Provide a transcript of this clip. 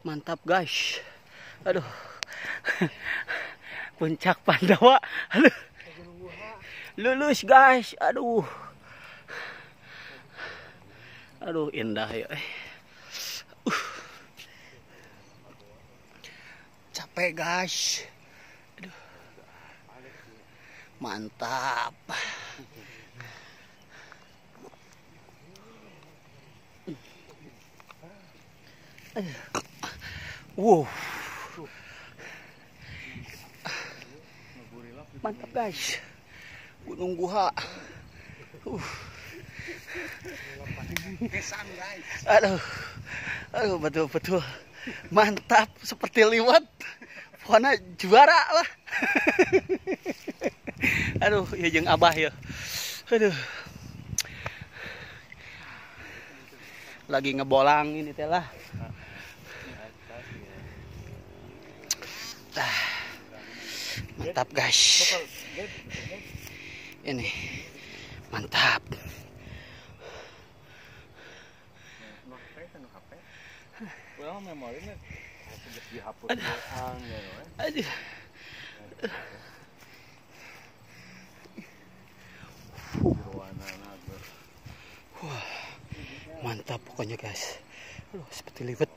Mantap guys. Aduh. Puncak Pandawa. Aduh. Lulus guys. Aduh. Aduh indah ya. Capek guys. Aduh. Mantap. Wow. Mantap guys. Gunung Guha. Aduh. Aduh betul-betul mantap seperti liwat. Pokoknya juara lah. Aduh, ya jeung Abah ya. Aduh. Lagi ngebolang ini teh lah. Mantap guys. Ini mantap. Aduh. Wah, mantap pokoknya guys. Aduh, seperti liwet.